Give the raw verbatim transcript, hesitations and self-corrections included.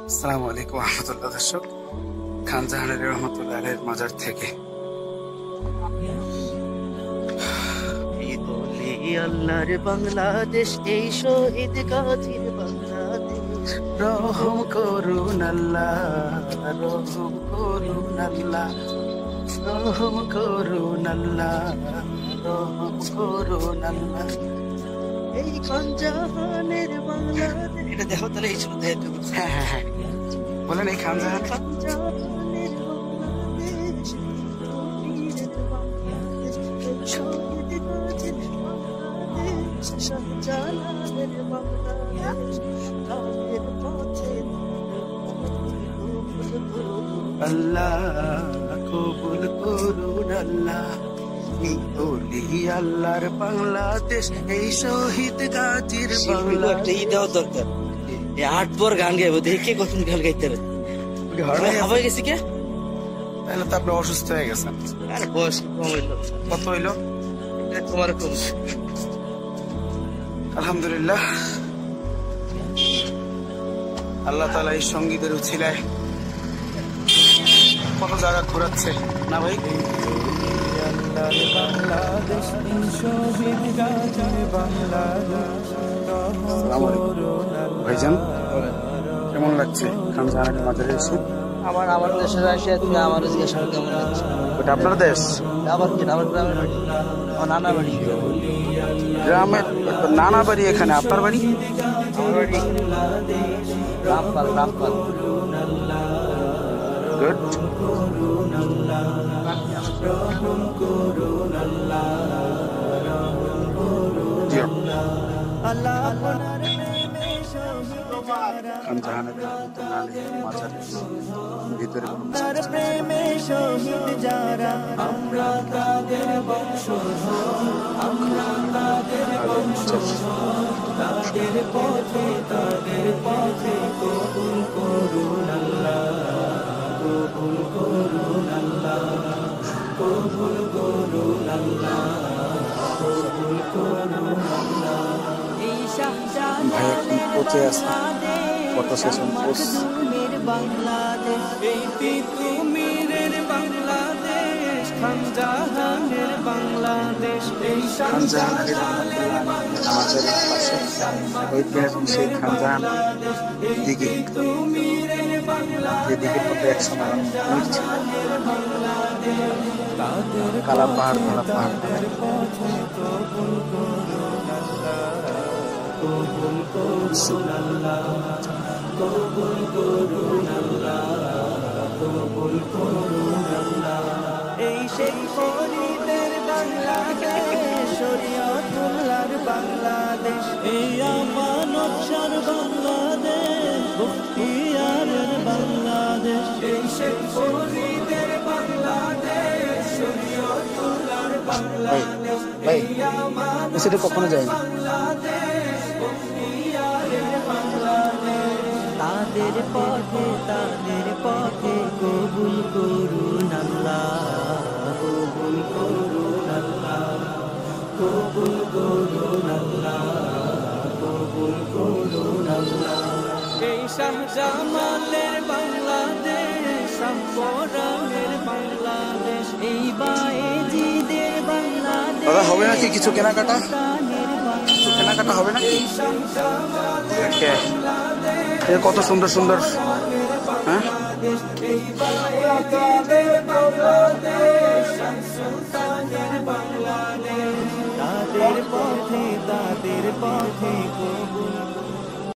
আসসালামু আলাইকুম রহমতুল্লাহ। দর্শক, খান জাহান আলী রহমতুল্লাহ আলাইহির মাজার থেকে আল্লাহর বাংলাদেশ, এই শহীদ গাজীর বাংলাদেশ। রহম করুন আল্লাহ, রহম করুন আল্লাহ, রহম করুন আল্লাহ, রহম করুন আল্লাহ। এই খান জাহানের বাংলাদেশ, এটা দেখো তাহলে এই শুনতে হ্যাঁ হ্যাঁ হ্যাঁ বলেন। এই খান জাহান খান জাহানের বাংলাদেশ, বীরের বাংলাদেশ, এই শহীদ গাজীর বাংলাদেশ, শাহজালালের বাংলাদেশ। তাদের পথে আল্লাহ কবুল করুন আল্লাহ। এই ওলি আল্লাহর বাংলাদেশ, এই শহীদ গাজীর বাংলাদেশ। ই দেওয়া দরকার। এই আট পর গান গাইবো, দেখে কখন গান গাইতে পারে। হাওয়াই গেছি কে? তাহলে তো আপনি অসুস্থ হয়ে গেছেন। আরে বয়স কম হইলো। কত হইলো? তোমার কম। আলহামদুলিল্লাহ, আল্লাহ তাআলা এই সঙ্গীতের উছিলায় কত জায়গা ঘোরাচ্ছে না ভাই? ভাইজান, কেমন লাগছে খান জাহান আলী মাজারে এসে? আমার আমার দেশে আসে তুমি আমারও জিজ্ঞাসা করো কেমন লাগছে। ওটা আপনার দেশ? আবার কি আমার গ্রামের বাড়ি, আমার নানা বাড়ি। গ্রামের নানা বাড়ি এখানে, আপনার বাড়ি? আমার বাড়ি রামপাল। রামপাল গুড। খান জাহান আলী রহমতুল্লাহ আলাইহির মাজারের ভিতরে প্রেমে শহীদ যারা, আমরা তাদের বংশধর, আমরা তাদের বংশধর। তাদের পথে তাদের পথে কবুল করুন আল্লাহ, কবুল করুন আল্লাহ, কবুল করুন আল্লাহ, কবুল করুন আল্লাহ। এই ভাই এখন পৌঁছে আছে, ফটো সেশন পোস্ট। বাংলাদেশ, এই তিতুমিরের বাংলাদেশ, খান জাহানের বাংলাদেশ। এই খান জাহান আলী রহমতুল্লাহ আলাইহির মাজারের পাশে ঐতিহাসিক সেই খান জাহান দিঘি, যেদিকে কত একসময় নদী ছিল। কালা পাহাড়, কালা পাহাড়। কবুল করুন আল্লাহ, কবুল করুন আল্লাহ, কবুল করুন আল্লাহ। এই সেই শহীদের বাংলাদেশ, শরীয়তুল্লাহর বাংলাদেশ, এই আমানতসার বাংলাদেশ, বখতিয়ারের বাংলাদেশ। এই সেই শহীদের বাংলাদেশ, শরীয়তুল্লাহর বাংলাদেশ, ভাই সেটা কখনো যায়নি। তাদের পথে তাদের পথে কবুল করুন আল্লাহ, কবুল করুন আল্লাহ, কবুল করুন আল্লাহ, কবুল করুন আল্লাহ। এই শাহজালালের বাংলাদেশ, শাহপরানের বাংলাদেশ, এই বায়েজিদের বাংলাদেশ। দাদা হবে নাকি কিছু কেনাকাটা? কিছু কেনাকাটা হবে নাকি? কত সুন্দর সুন্দর, হ্যাঁ তাদের পথে তাদের পথে কবুল